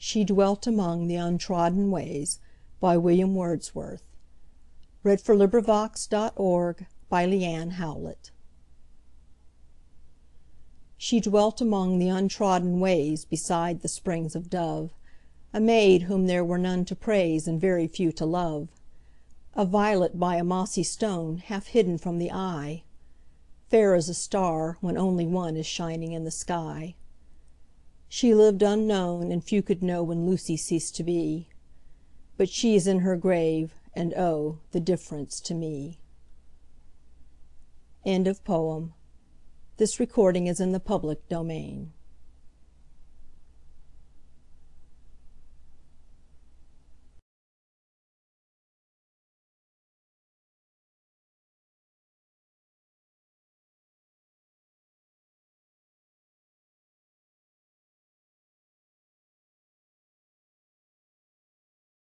She dwelt among the untrodden ways. By William Wordsworth. LibriVox.org. She dwelt among the untrodden ways, Beside the springs of Dove, A maid whom there were none to praise, And very few to love. A violet by a mossy stone, Half hidden from the eye, Fair as a star, when only one Is shining in the sky. She lived unknown, and few could know When Lucy ceased to be. But she's in her grave, and oh, the difference to me. End of poem. This recording is in the public domain.